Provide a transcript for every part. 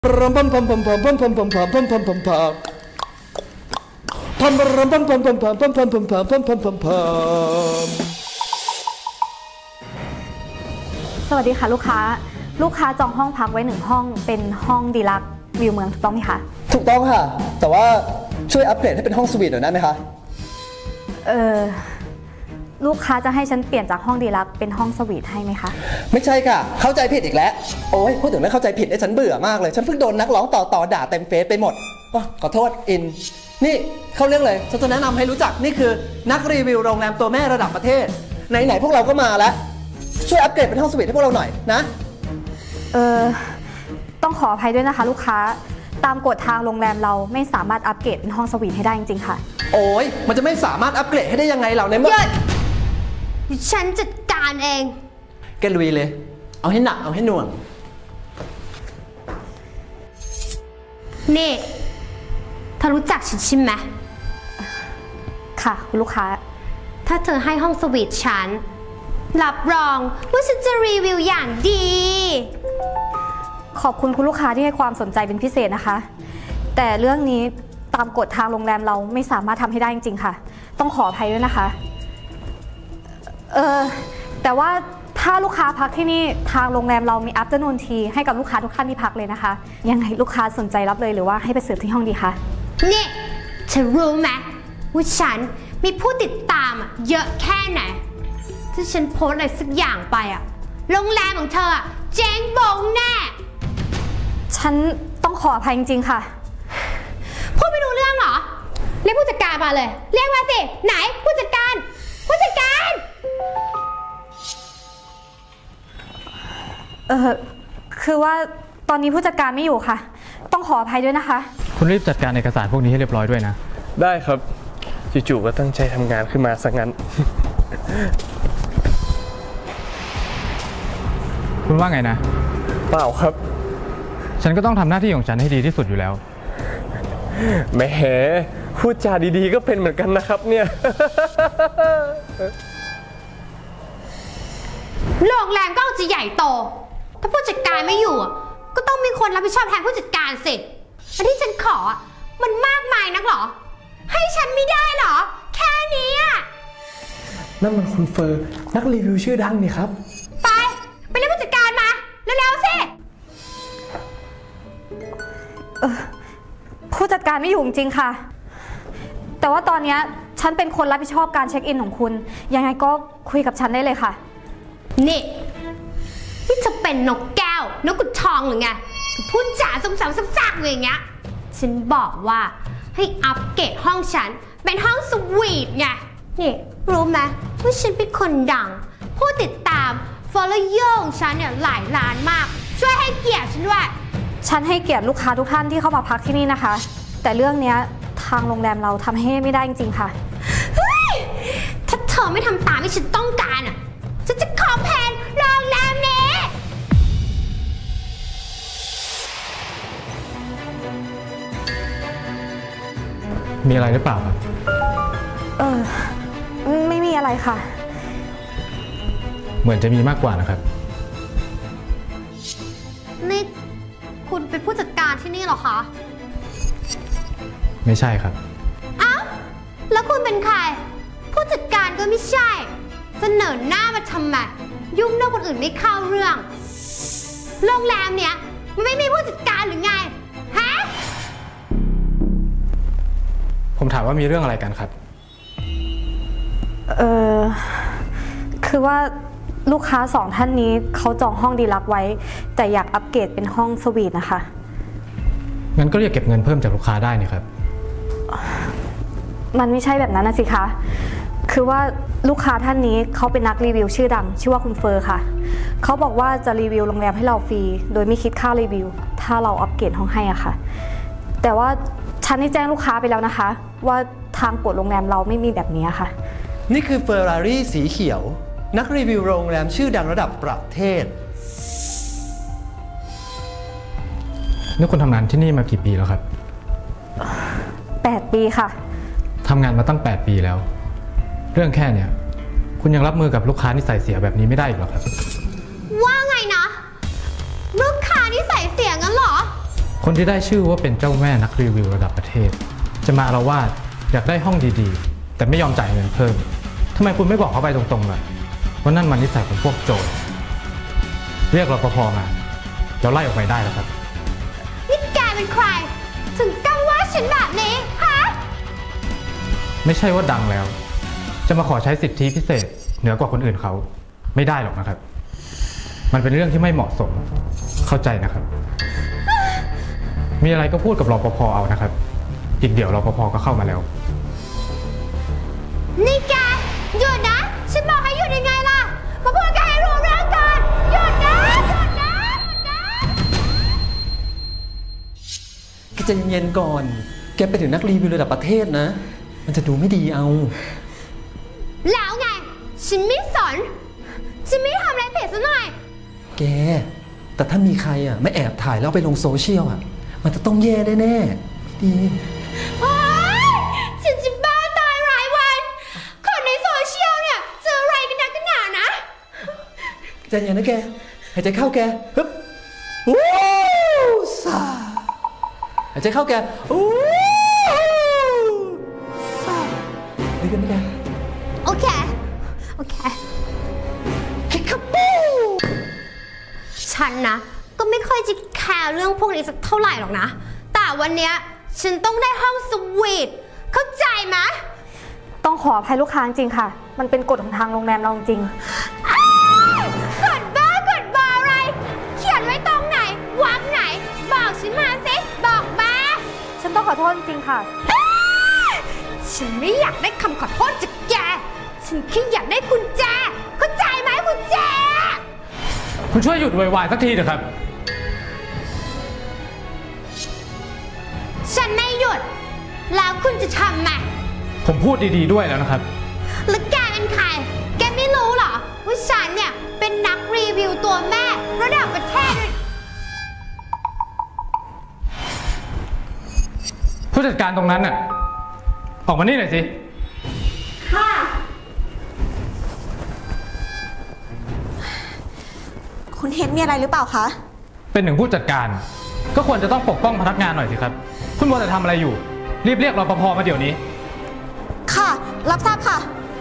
รำพัมพัมพัมพัมพัมพัมพัมพัมพัมพัมพัมพัมพัมรำพัมพัมพัมพัมพัมพัมพัมพัมพัมพัมพัมพัมสวัสดีค่ะลูกค้าจองห้องพักไว้1ห้องเป็นห้องดีลักซ์วิวเมืองถูกต้องไหมคะถูกต้องค่ะแต่ว่าช่วยอัปเกรดให้เป็นห้องสวีทหน่อยได้ไหมคะลูกค้าจะให้ฉันเปลี่ยนจากห้องดีลักซ์เป็นห้องสวีทให้ไหมคะไม่ใช่ค่ะเข้าใจผิดอีกแล้วโอ้ยพูดถึงเรื่องเข้าใจผิดฉันเบื่อมากเลยฉันเพิ่งโดนนักร้องต่อด่าเต็มเฟซไปหมดขอโทษอินนี่เข้าเรื่องเลยฉันจะแนะนำให้รู้จักนี่คือนักรีวิวโรงแรมตัวแม่ระดับประเทศไหนพวกเราก็มาแล้วช่วยอัปเกรดเป็นห้องสวีทให้พวกเราหน่อยนะต้องขออภัยด้วยนะคะลูกค้าตามกฎทางโรงแรมเราไม่สามารถอัปเกรดเป็นห้องสวีทให้ได้จริงๆค่ะโอ้ยมันจะไม่สามารถอัปเกรดให้ได้ยังไงเราในเมื่อฉันจัดการเองแกลุยเลยเอาให้หนักเอาให้หน่วงนี่เธอรู้จักฉันใช่ไหมค่ะคุณลูกค้าถ้าเธอให้ห้องสวีทฉันรับรองว่าฉันจะรีวิวอย่างดีขอบคุณคุณลูกค้าที่ให้ความสนใจเป็นพิเศษนะคะแต่เรื่องนี้ตามกฎทางโรงแรมเราไม่สามารถทำให้ได้จริงๆค่ะต้องขออภัยด้วยนะคะแต่ว่าถ้าลูกค้าพักที่นี่ทางโรงแรมเรามี afternoon tea ให้กับลูกค้าทุกท่านที่พักเลยนะคะยังไงลูกค้าสนใจรับเลยหรือว่าให้ไปเสิร์ฟที่ห้องดีคะนี่เธอรู้ไหมว่าฉันมีผู้ติดตามเยอะแค่ไหนถ้าฉันโพสอะไรสักอย่างไปโรงแรมของเธอเจ๊งบงแน่ฉันต้องขออภัยจริงๆค่ะพูดไม่รู้เรื่องเหรอเรียกผู้จัดการมาเลยเรียกมาสิไหนผู้จัดการคือว่าตอนนี้ผู้จัดการไม่อยู่ค่ะต้องขออภัยด้วยนะคะคุณรีบจัดการเอกสารพวกนี้ให้เรียบร้อยด้วยนะได้ครับจู่ๆก็ตั้งใจทำงานขึ้นมาซะงั้นคุณว่าไงนะเปล่าครับฉันก็ต้องทำหน้าที่ของฉันให้ดีที่สุดอยู่แล้วแหมพูดจาดีๆก็เป็นเหมือนกันนะครับเนี่ยโรงแรมก็จะใหญ่โตถ้าผู้จัดการไม่อยู่ก็ต้องมีคนรับผิดชอบแทนผู้จัดการสิอันที่ฉันขอมันมากมายนักหรอให้ฉันไม่ได้หรอแค่นี้นั่นมันคุณเฟอร์นักรีวิวชื่อดังนี่ครับไปเรียกผู้จัดการมาเร็วๆสิผู้จัดการไม่อยู่จริงๆค่ะแต่ว่าตอนนี้ฉันเป็นคนรับผิดชอบการเช็คอินของคุณยังไงก็คุยกับฉันได้เลยค่ะนี่จะเป็นนกแก้วนกกุดทองหรือไงพูดจ๋าสมสาวซักๆอย่างเงี้ยฉันบอกว่าให้อัปเกรดห้องฉันเป็นห้องสวีทไงนี่รู้ไหมว่าฉันเป็นคนดังผู้ติดตาม follower ของฉันเนี่ยหลายล้านมากช่วยให้เกียรติฉันด้วยฉันให้เกียรติลูกค้าทุกท่านที่เข้ามาพักที่นี่นะคะแต่เรื่องนี้ทางโรงแรมเราทำให้ไม่ได้จริงๆค่ะถ้าเธอไม่ทำตามที่ฉันต้องการฉันจะคอมเพลนโรงแรมนี้มีอะไรหรือเปล่าครับไม่มีอะไรค่ะเหมือนจะมีมากกว่านะครับนี่คุณเป็นผู้จัดการที่นี่เหรอคะไม่ใช่ครับอ้าวแล้วคุณเป็นใครผู้จัดการก็ไม่ใช่เสนอหน้ามาทำไมยุ่งเรื่องคนอื่นไม่เข้าเรื่องโรงแรมเนี้ยมันไม่มีผู้จัดการหรือไงฮะผมถามว่ามีเรื่องอะไรกันครับคือว่าลูกค้า2ท่านนี้เขาจองห้องดีลักซ์ไว้แต่อยากอัปเกรดเป็นห้องสวีทนะคะงั้นก็เรียกเก็บเงินเพิ่มจากลูกค้าได้นี่ครับมันไม่ใช่แบบนั้นนะสิคะคือว่าลูกค้าท่านนี้เขาเป็นนักรีวิวชื่อดังชื่อว่าคุณเฟอร์ค่ะเขาบอกว่าจะรีวิวโรงแรมให้เราฟรีโดยไม่คิดค่ารีวิวถ้าเราอัปเกรดห้องให้อะค่ะแต่ว่าฉันได้แจ้งลูกค้าไปแล้วนะคะว่าทางกฎโรงแรมเราไม่มีแบบนี้ค่ะนี่คือเฟอร์รารี่สีเขียวนักรีวิวโรงแรมชื่อดังระดับประเทศนี่คุณทำงานที่นี่มากี่ปีแล้วครับ 8 ปีค่ะทำงานมาตั้ง8 ปีแล้วเรื่องแค่เนี่ยคุณยังรับมือกับลูกค้านิสัยเสียแบบนี้ไม่ได้อีกหรอครับว่าไงนะลูกค้านิสัยเสียงั้นเหรอคนที่ได้ชื่อว่าเป็นเจ้าแม่นักรีวิวระดับประเทศ จะมาอาละวาดอยากได้ห้องดีๆ แต่ไม่ยอมจ่ายเงินเพิ่มทำไมคุณไม่บอกเขาไปตรงๆเลยว่านั่นมันนิสัยของพวกโจรเรียกรปภมาแล้วไล่ออกไปได้แล้วครับนี่แกเป็นใคร ถึงกล้าว่าฉันแบบนี้ฮะไม่ใช่ว่าดังแล้ว จะมาขอใช้สิทธิพิเศษเหนือกว่าคนอื่นเขาไม่ได้หรอกนะครับ มันเป็นเรื่องที่ไม่เหมาะสมเข้าใจนะครับ มีอะไรก็พูดกับรปภเอานะครับ อีกเดี๋ยวรปภก็เข้ามาแล้วนี่แกหยุดนะฉันบอกให้หยุดยังไงล่ะมาพูดกันให้รู้เรื่องก่อนหยุดนะหยุดนะหยุดนะแกใจเย็นๆก่อน แกไปถึงนักรีวิวระดับประเทศนะ มันจะดูไม่ดีเอาแล้วไงฉันไม่สนฉันไม่ทำอะไรผิดซะหน่อยแก แต่ถ้ามีใครอ่ะไม่แอบถ่ายแล้วเอาไปลงโซเชียลอ่ะ มันจะต้องแย่แน่ๆไม่ดีโอ๊ยฉันจะบ้าตายรายวันคนในโซเชียลเนี่ยเจออะไรกันนักกันหนานะใจเย็นนะแก หายใจเข้าแกฮึบวู้ซ่าหายใจเข้าแกวู้ซ่าดีกันไหมแกโอเค โอเคคิกคับปูฉันนะก็ไม่ค่อยจะแคร์เรื่องพวกนี้สักเท่าไหร่หรอกนะ แต่วันเนี้ยฉันต้องได้ห้องสวีทเข้าใจไหมต้องขออภัยลูกค้าจริงๆค่ะ มันเป็นกฎของทางโรงแรมเราจริงอ้าวกดบ้อะไร เขียนไว้ตรงไหนวรรคไหน บอกฉันมาสิบอกมาฉันต้องขอโทษจริงๆค่ะอ้าวฉันไม่อยากได้คำขอโทษจากแก ฉันแค่อยากได้กุญแจเข้าใจไหมกุญแจคุณช่วยหยุดวายๆสักทีเถอะครับฉันไม่หยุด แล้วคุณจะทำไหมผมพูดดีๆด้วยแล้วนะครับแล้วแกเป็นใคร แกไม่รู้เหรอว่าฉันเนี่ยเป็นนักรีวิวตัวแม่ระดับประเทศผู้จัดการตรงนั้นน่ะออกมานี่หน่อยสิค่ะคุณเฮดมีอะไรหรือเปล่าคะเป็นหนึ่งผู้จัดการ ก็ควรจะต้องปกป้องพนักงานหน่อยสิครับ คุณมัวแต่ทำอะไรอยู่ รีบเรียกรปภมาเดี๋ยวนี้ค่ะ รับทราบค่ะ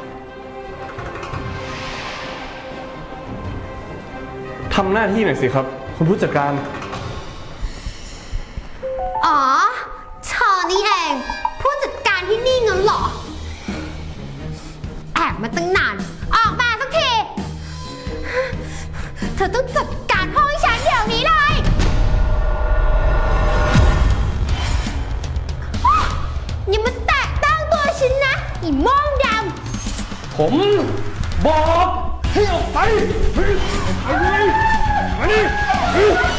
ทำหน้าที่หน่อยสิครับ คุณผู้จัดการอ๋อเธอนี่เองผู้จัดการที่นี่งั้นเหรอ แอบมาตั้งนาน ออกมาสักที เธอต้องจัดการห้องให้ฉันเดี๋ยวนี้เลยอย่ามาแตะต้องตัวฉันนะอีโม่งดำผมบอกให้ออกไปไปเลยมานี่